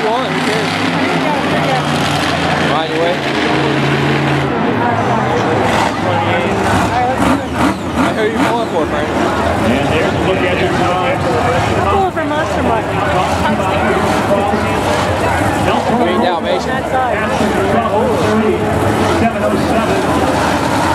you want. Who cares? Right away. Who are you pulling for, friend? And there's a look at your time. I'm pulling for Monster Mutt. Green Dalmatian. That side. 707.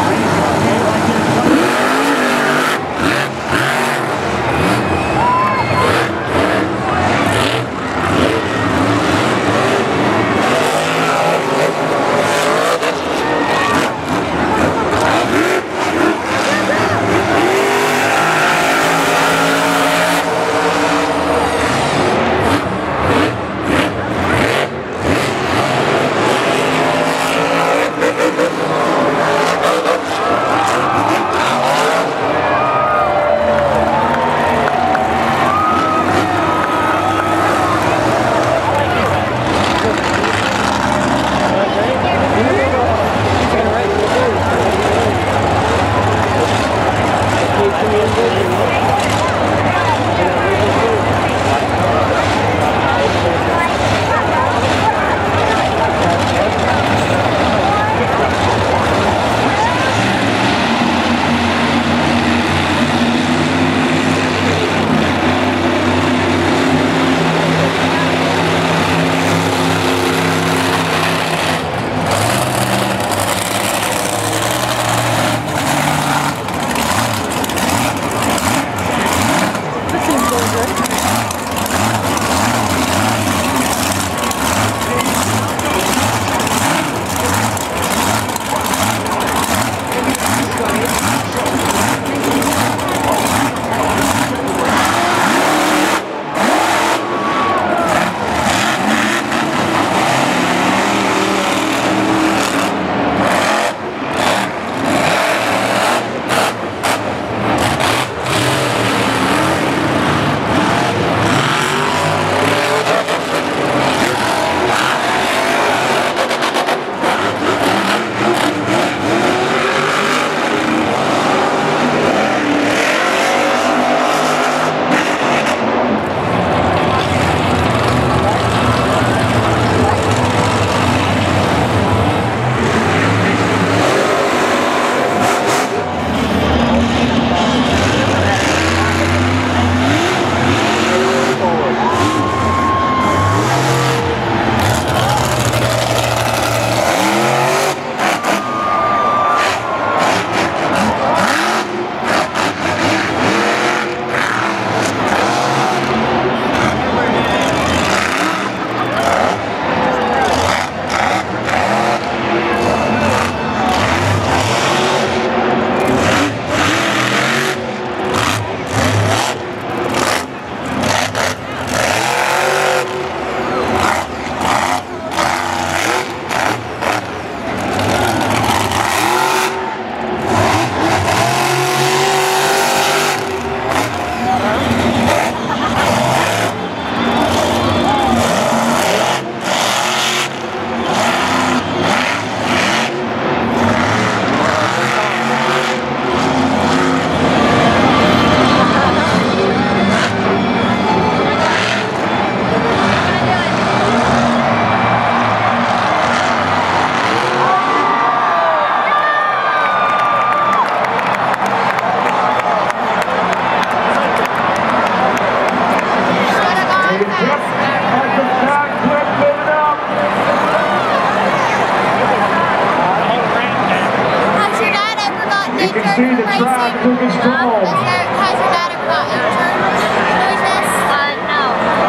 see the track looking strong. Has your dad ever got intern business? No.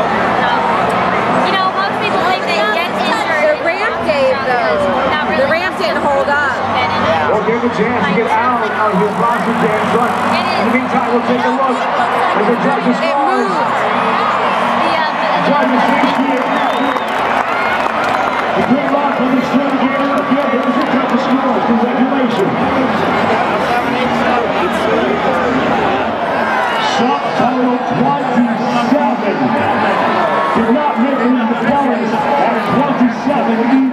You know, most people think they get injured. The ramp gave those. The ramp didn't hold up. We'll give a chance to get out of his Boston Jam front. In the meantime, we'll take a look at the judges' scores. Judges see here. The good luck on the Xtermigator appeal. Here's the judges' scores. Congratulations. Subtotal 27. Did not make it into the points at 27.